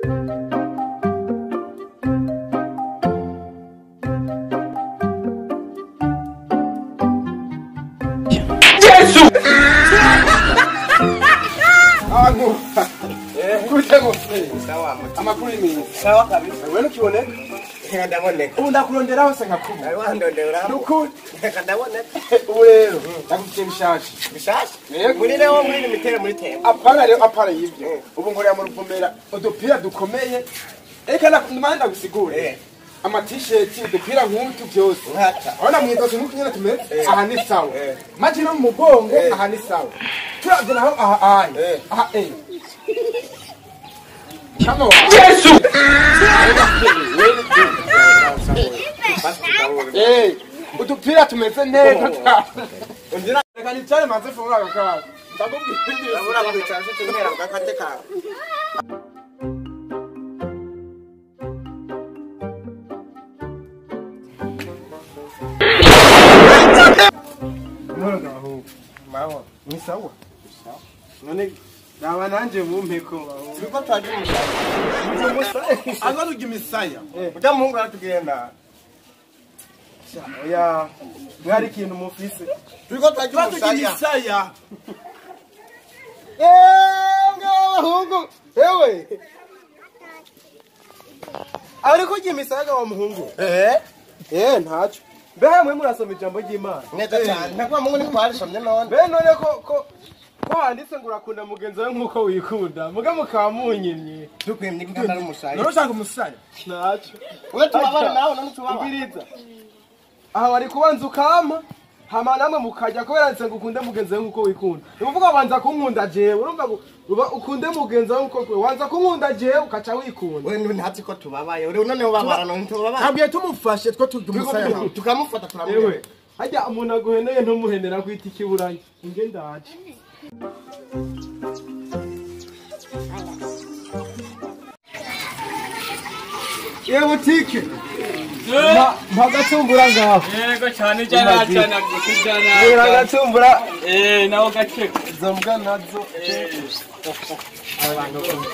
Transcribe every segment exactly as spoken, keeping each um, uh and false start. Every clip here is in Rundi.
Yesu! Agu. Eh, kutego. Sawa. Amakuru ni sawa kabisa. Wewe ukioneka? Ndaboneka. Unda kurondera hose nkakubu. Ayi wandondera. Nuko ndaboneka. Urero. Ndakufiye mishashi. Mishashi? Yego. Muri leo muri mitere muri tembo. Apana leo apana yivyo. Ubu ngorya mu ruvumera udupira dukomeye. Eka nakumanda gusigure. Eh. Ama t-shirt udupira nk'utu byose. Ona mwidoze nuko nyene tumeze. Aha ni sawa. Maji no mu mugongo aha ni sawa. Turavye naho aha ayi. Aha eh. Come on. Yesu! Hey, utupira tumeze neza. Undira kani cyane manze fungura gakara. Ndakubwira ndabura kwicara se tumera gakate ka. Mwana ho. Mawa, ni sawa. None Dawa nanje mumpeko. Turiko twaje umusaya. Azaruga imisaya. Uja muhungu aratugenda. Oya, mwari kintu mufise. Turiko twaje umusaya. Eh, ngahungu. Ewe. Ariko imisaya wa muhungu. Eh? Eh, ntacho. Behe mwe murasoma ijambo ry'Imana. Neza cyane. Ntakwa mungu ni kwarisomye none. Be none ko ko ko handitse ngo urakunda mugenzi wawe nkuko wikunda. Muge mukamunyimye. Tukwemye ngikanda n'umusaya. None ushaka umusaya? Ntacho. Wewe tubabara nawe none tubabara. Ubiriza. Aha wari kubanza ukama. Hama namwe mukajya kubera nse ngukunde mugenzi wawe nkuko wikunda. Uvuga banza kunkunda jewe. Urumva ukunde mugenzi wawe nkuko wanza kunkunda jewe ukaca wikunda. Wewe ntatsi ko tubabaye. Uri none ubabara none tubabara. Ntabwiye tumufashe two tudumusaya. Tukamufata turamwe. Hajya umuntu aguheneye ntumuhenera kwita ikiburanye. Inge ndaje. Ye butike. Mpagatumbura ngaho. Yego cyane cyane cyane kujana. Yera gatumbura. Eh nawo gace. Zombwa nazo. Abantu.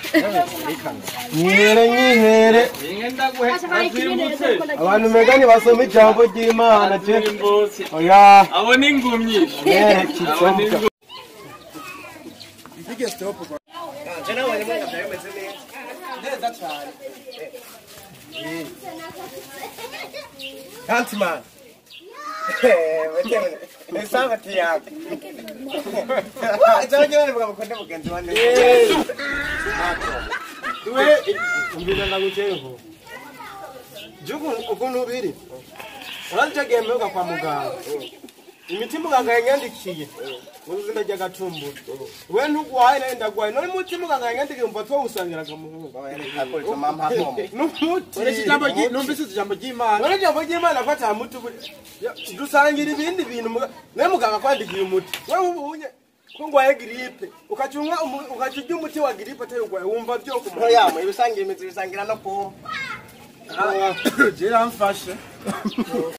Nyere nyihere. Ngenda guhe. Abantu megani basoma ijambo ry'Imana je. Oya. Abo ni ngumyi. Eh kitsoka. Ipige stop kwa. Jana wale mwenye mtameze neza. Neza cyane. Eh. Can't man. Eh, wewe ni sawa tiago. Wa, jaje ni mukunda mugenzi wanne. Eh. Tuwe mbira naguteho. Jugu ukuntu biri. Uranje gemeruka kwa muganga. Imiti muganga yanyandikiye. Uruzinda rya gatumbura. We ntugwaye nayo ndagwaye. None muti muganga yanyandikiye umva two usangiraga muhungu. Akoresha mama hamo. Numuti. Ore kijambo gi numvise ijambo ry'Imana. Ore ijambo ry'Imana afata muti dusangira ibindi bintu ne muganga kwandikiye umuti. We ubunye kungwaye gripe. Ukacunga ukacujya umuti wa gripe atayugwaye wumva byo ku muntu. Yamwe ibisangira imizi bisangira no po. Ah, jira mfashe.